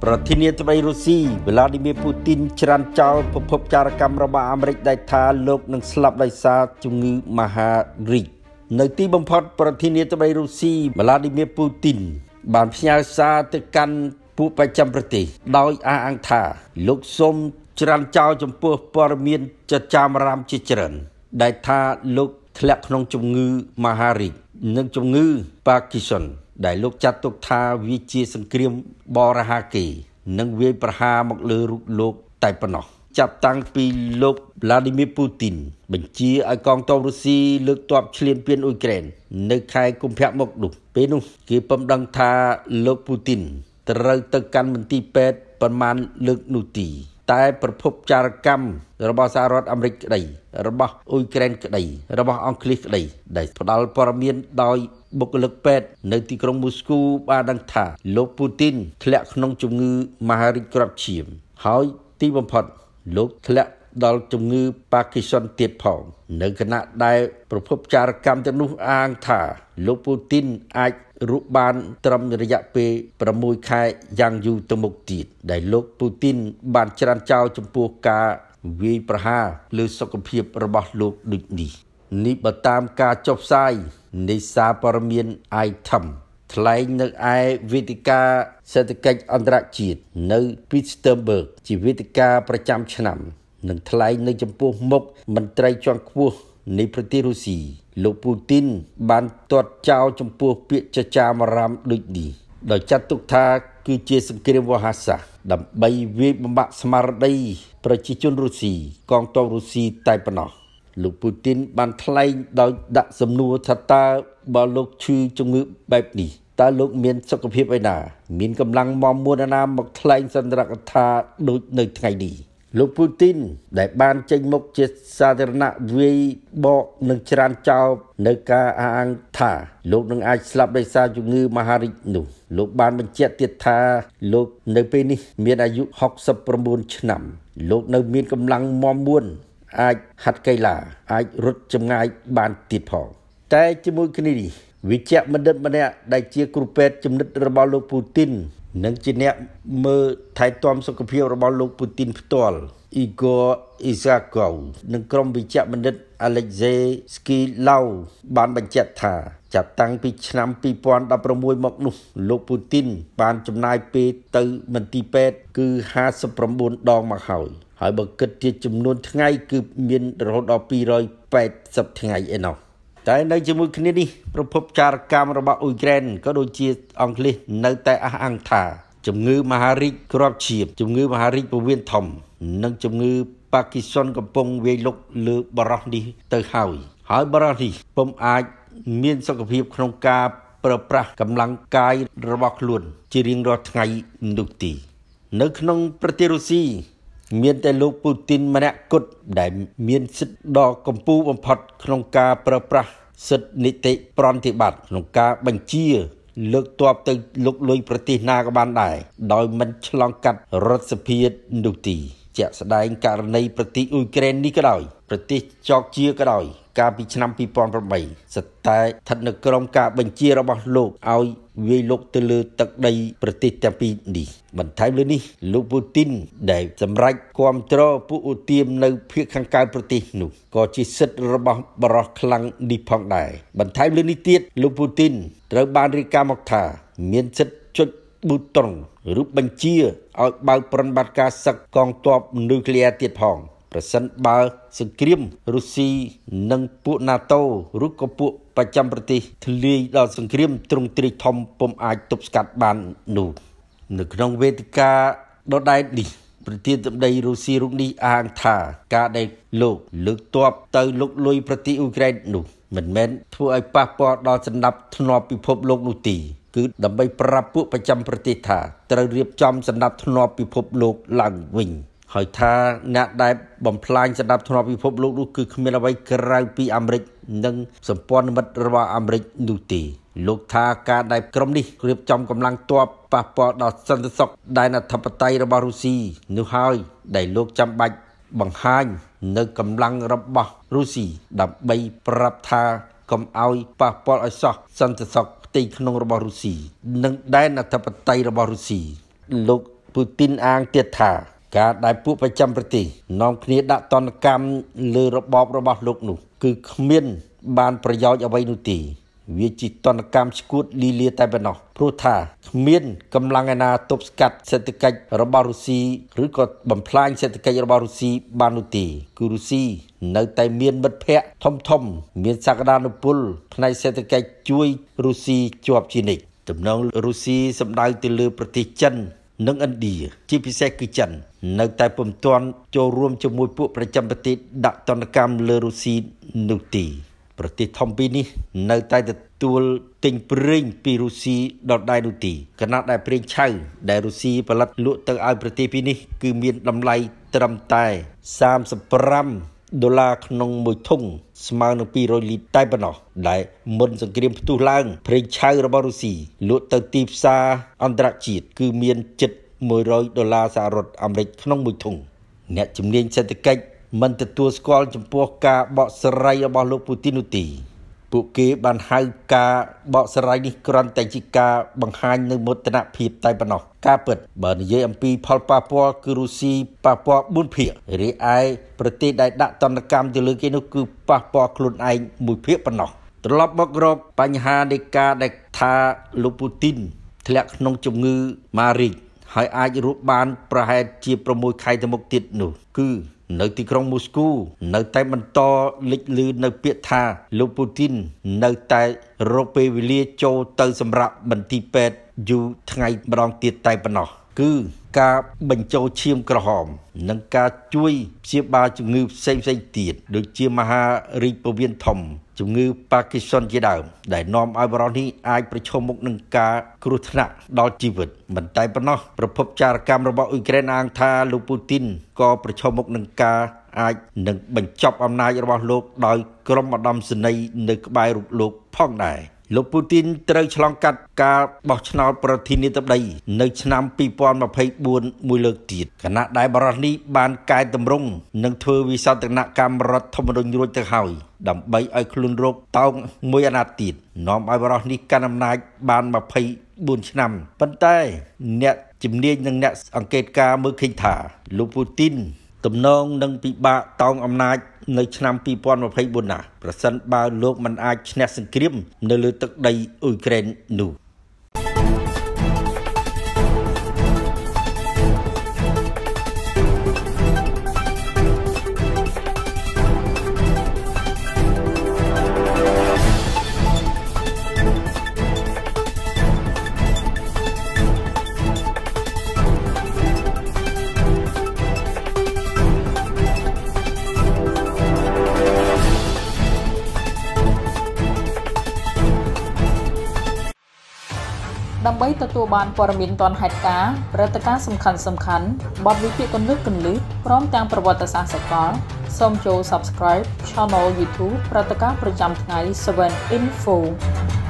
ប្រធានាធិបតីរុស្ស៊ី Vladimir Putin ច្រានចោលពិភពចារកម្មរបស់អាមេរិកដែលថាលោកនឹងស្លាប់ដោយសារជំងឺមហារីកនៅទីបំផុតប្រធានាធិបតីរុស្ស៊ី Vladimir Putin បានផ្ញើសារទៅកាន់ពួកបច្ចឹមប្រទេសដោយអះអាងថាលោកសូមច្រានចោលចំពោះព័ត៌មានចចាមអារ៉ាមជាច្រើនដែលថាលោកធ្លាក់ក្នុងជំងឺមហារីកនិងជំងឺ Parkinson ដែលលោកចាត់ទុកថាវាជាសង្គ្រាមបរិហាកេរ្តិ៍និងវាយប្រហារមកលើរូបលោកតែប៉ុណ្ណោះចាប់តាំងពីលោក Vladimir Putin បញ្ជាឲ្យកងទ័ពរុស្ស៊ីលើកទ័ពឈ្លានពានអ៊ុយក្រែននៅខែកុម្ភៈមកនោះពេលនោះគេពុំដឹងថាលោក Putin ត្រូវទៅកាន់មន្ទីរពេទ្យប្រមាណលើកនោះទីតែប្រភពចារកម្មរបស់សហរដ្ឋអាមេរិកក្តីរបស់អ៊ុយក្រែនក្តីរបស់អង់គ្លេសក្តីដែលផ្ដល់ព័ត៌មានដោយបុគ្គលិកពេទ្យនៅទីក្រុងមូស្គូបានដឹងថាលោក Putin ធ្លាក់ក្នុងជំងឺមហារីកគ្រាប់ឈាមហើយទីបំផុតលោកធ្លាក់ដល់ជំងឺ Parkinson ទៀតផងនៅខណៈដែលប្រភពចារកម្មទាំងនោះអាងថាលោក Putin អាចរស់បានត្រឹមរយៈពេល6ខែយ៉ាងយូរទៅមុខទៀតដែលលោក Putin បានច្រានចោលចំពោះការវាយប្រហារលើសុខភាពរបស់លោកដូចនេះបើតាមការចុះផ្សាយនៃសារព័ត៌មាន iTimes ថ្លែងនៅឯវេទិកាសេដ្ឋកិច្ចអន្តរជាតិនៅ Pittsburgh ជាវេទិកាប្រចាំឆ្នាំនិងថ្លែងនៅចំពោះមុខមន្ត្រីជាន់ខ្ពស់នៃប្រទេសរុស្ស៊ីលោក Putin បានទាត់ចោលចំពោះពាក្យចចាមអារ៉ាមដូចនេះដោយចាត់ទុកថាគឺជាសង្គ្រាមវោហារសាស្ត្រដើម្បីវាយបំបាក់ស្មារតីប្រជាជនរុស្ស៊ីកងទ័ពរុស្ស៊ីតែប៉ុណ្ណោះលោក Putin បានថ្លែងដោយដាក់សំណួរថាតើបើលោកឈឺជំងឺបែបនេះតើលោកមានសុខភាពឯណាមានកម្លាំងមាំមួនណាមកថ្លែងសន្ទរកថាដូចនៅថ្ងៃនេះលោក Putin ដែលបានចេញមុខជាសាធារណៈវាយបកនឹងច្រានចោលនៅការអះអាងថាលោកនឹងអាចស្លាប់ដោយសារជំងឺមហារីកនោះលោកបានបញ្ជាក់ទៀតថាលោកនៅពេលនេះមានអាយុ69ឆ្នាំលោកនៅមានកម្លាំងមាំមួនអាចហាត់កីឡាអាចរត់ចម្ងាយបានទៀតផងតែជាមួយគ្នានេះវិជ្ជបណ្ឌិតម្នាក់ដែលជាគ្រូពេទ្យជំនិតរបស់លោក Putin និងជាអ្នកមើលថែទាំសុខភាពរបស់លោក Putin ផ្ទាល់ Igor Isakov និងក្រុមវិជ្ជបណ្ឌិត Alexei Skilov បានបញ្ជាក់ថាចាប់តាំងពីឆ្នាំ2016មកនោះលោក Putin បានចំណាយពេលទៅមន្ទីរពេទ្យគឺ59ដងមកហើយបើគិតជាចំនួនថ្ងៃគឺមានរហូតដល់280ថ្ងៃឯណោះតែនៅជាមួយគ្នានេះប្រភពចារកម្មរបស់អ៊ុយក្រែនក៏ដូចជាអង់គ្លេសនៅតែអះអាងថាជំងឺមហារីកគ្រាប់ឈាមជំងឺមហារីកពោះវៀនធំនិងជំងឺ Parkinson កំពុងវាយលុកលើបរិះនេះទៅហើយបរិះនេះពុំអាចមានសុខភាពក្នុងការប្រើប្រាស់កម្លាំងកាយរបស់ខ្លួនជារៀងរាល់ថ្ងៃនោះទេនៅក្នុងប្រទេសរុស្ស៊ីមានតែលោក Putin ម្នាក់គត់ដែលមានសិទ្ធិដ៏កម្ពូលបំផុតក្នុងការប្រើប្រាស់សិទ្ធិនីតិប្រតិបត្តិក្នុងការបញ្ជាលើកទ័ពទៅលុកលុយប្រទេសណាក៏បានដែរដោយមិនឆ្លងកាត់រដ្ឋសភានោះទេជាក់ស្ដែងករណីប្រទេសអ៊ុយក្រែននេះក៏ដោយប្រទេសចောက်ជាក៏ដោយកាលពីឆ្នាំ2008ស្តែស្ថិតនៅក្រោមការបញ្ជារបស់លោកឲ្យវាយលុកទៅលើទឹកដីប្រទេសទាំងពីរនេះបន្ថែមលើនេះលោក Putin ដែលសម្រេចគាំទ្រពួកឧទាមនៅភាគខាងកើតប្រទេសនោះក៏ជាសិទ្ធិរបស់បរិះខ្លាំងនេះផងដែរបន្ថែមលើនេះទៀតលោក Putin ត្រូវបានរាយការណ៍មកថាមានសិទ្ធិចុចប៊ូតុងឬបញ្ជាឲ្យបើកប្រតិបត្តិការសឹកកងទ័ពនុយក្លេអ៊ែរទៀតផងប្រសិនបើសង្គ្រាមរុស្ស៊ីនិងពួក NATO ឬក៏ពួកបច្ចឹមប្រទេសធ្លាយដល់សង្គ្រាមទ្រង់ទ្រាយធំពុំអាចទប់ស្កាត់បាននោះនៅក្នុងវេទិកាដដែលនេះប្រធានាធិបតីរុស្ស៊ីរូបនេះអាងថាការដែលលោកលើកទ័ពទៅលុកលុយប្រទេសអ៊ុយក្រែននោះមិនមែនធ្វើឲ្យប៉ះពាល់ដល់សណ្ដាប់ធ្នាប់ពិភពលោកនោះទេគឺដើម្បីប្រាប់ពួកបច្ចឹមប្រទេសថាត្រូវរៀបចំសណ្ដាប់ធ្នាប់ពិភពលោកឡើងវិញហើយថាអ្នកដែលបំផ្លាញសណ្ដាប់ធ្នាប់ពិភពលោកនោះគឺគ្មានអ្វីក្រៅពីអាមេរិកនិងសម្ព័ន្ធមិត្តរបស់អាមេរិកនោះទេលោកថាការដែលក្រុមនេះរៀបចំកម្លាំងទ័ពប៉ះពាល់ដល់សន្តិសុខដែនអធិបតេយ្យរបស់រុស្ស៊ីនោះហើយដែលលោកចាំបាច់បង្ហាញនៅកម្លាំងរបស់រុស្ស៊ីដើម្បីប្រាប់ថាកុំឲ្យប៉ះពាល់ឲ្យសោះសន្តិសុខផ្ទៃក្នុងរបស់រុស្ស៊ីនិងដែនអធិបតេយ្យរបស់រុស្ស៊ីលោកពូទីនអាងទៀតថាការដែលពួកប្រចាំប្រទេសនាំគ្នាដាក់ទណ្ឌកម្មលើរបបរបស់លោកនោះគឺគ្មានបានប្រយោជន៍អ្វីនោះទេវាជាទណ្ឌកម្មឈួតលីលាតែប៉ុណ្ណោះព្រោះថាគ្មានកម្លាំងឯណាទប់ស្កាត់សេដ្ឋកិច្ចរបស់រុស្ស៊ីឬក៏បំផ្លាញសេដ្ឋកិច្ចរបស់រុស្ស៊ីបាននោះទេគឺរុស្ស៊ីនៅតែមានមិត្តភ័ក្តិធំមានសក្តានុពលផ្នែកសេដ្ឋកិច្ចជួយរុស្ស៊ីជាប់ជានិច្ចទំនងរុស្ស៊ីសម្ដៅទៅលើប្រទេសចិននិងឥណ្ឌាជាពិសេសគឺចិននៅតែពុំទាន់ចូលរួមជាមួយពួកប្រចាំប្រទេសដាក់ទណ្ឌកម្មលើរុស្ស៊ីនោះទេប្រទេសធំពីរនេះនៅតែទទួលទិញប្រេងពីរុស្ស៊ីដដែលនោះទេខណៈដែលប្រេងឆៅដែលរុស្ស៊ីផលិតលក់ទៅឲ្យប្រទេសពីរនេះគឺមានតម្លៃត្រឹមតែ$35ក្នុងមួយធុងស្មើនឹង200លីត្រតែប៉ុណ្ណោះដែលមុនសង្គ្រាមផ្ទុះឡើងប្រេងឆៅរបស់រុស្ស៊ីលក់ទៅទីផ្សារអន្តរជាតិគឺមានជិត$100សហរដ្ឋអាមេរិកក្នុងមួយធុងអ្នកជំនាញសេដ្ឋកិច្ចមិនទទួលស្គាល់ចំពោះការបកស្រាយរបស់លោកពូទីននោះទេពួកគេបានហៅការបកស្រាយនេះគ្រាន់តែជាការបង្ហាញនូវមោទនភាពតែប៉ុណ្ណោះការពិតបើនិយាយអំពីផលប៉ះពាល់គឺរុស្ស៊ីប៉ះពាល់4ភាគរីឯប្រទេសដែលដាក់ទណ្ឌកម្មទៅលើគេនោះគឺប៉ះពាល់ខ្លួនឯង1ភាគប៉ុណ្ណោះត្រឡប់មករកបញ្ហានៃការដែលថាលោកពូទីនធ្លាក់ក្នុងជំងឺម៉ារីកហើយអាចរស់បានប្រហែលជា6ខែទៅមុខទៀតនោះគឺនៅទីក្រុងមូស្គូនៅតែបន្តលេចលឺនៅពាក្យថាលោកពូទីននៅតែរកពេលវេលាចូលទៅសម្រាប់មន្ទីរពេទ្យយូរថ្ងៃម្ដងទៀតតែប៉ុណ្ណោះគឺការបញ្ចូលឈាមក្រហមនិងការជួយព្យាបាលជំងឺផ្សេងៗទៀតដូចជាមហារីកពោះវៀនធំជំងឺប៉ាគីសុនជាដើមដែលនាំឲ្យបរិសុទ្ធនេះអាចប្រឈមមុខនឹងការគ្រោះថ្នាក់ដល់ជីវិតមិនតែប៉ុណ្ណោះប្រភពចារកម្មរបស់អ៊ុយក្រែនអាងថាលោកពូទីនក៏ប្រឈមមុខនឹងការអាចនឹងបញ្ចប់អំណាចរបស់លោកដោយក្រុមឧត្តមសេនីយ៍នៅក្បែររូបលោកផងដែរលោកពូទីនត្រូវឆ្លងកាត់ការបោះឆ្នោតប្រធានាធិបតីនៅឆ្នាំ2024មួយលើកទៀតខណៈដែលបរិសុទ្ធនេះបានកែតម្រង់និងធ្វើវិសោធនកម្មរដ្ឋធម្មនុញ្ញរួចទៅហើយដើម្បីឲ្យខ្លួនរកតោងមួយអាណត្តិទៀតនាំឲ្យបរិសុទ្ធនេះកាន់អំណាចបាន24ឆ្នាំប៉ុន្តែអ្នកជំនាញនិងអ្នកអង្កេតការណ៍មើលឃើញថាលោកពូទីនទំនងនឹងពិបាកតោងអំណាចនៅឆ្នាំ2024ណាប្រសិនបើលោកមិនអាចឈ្នះសង្គ្រាមនៅលើទឹកដីអ៊ុយក្រែននោះដើម្បីទទួលបានព័ត៌មានទាន់ហេតុការណ៍ព្រឹត្តិការណ៍សំខាន់ៗបទវិភាគគន្លឹះព្រមទាំងប្រវត្តិសាស្ត្រសកលសូមចូល Subscribe Channel YouTube ព្រឹត្តិការណ៍ប្រចាំថ្ងៃ 7 Info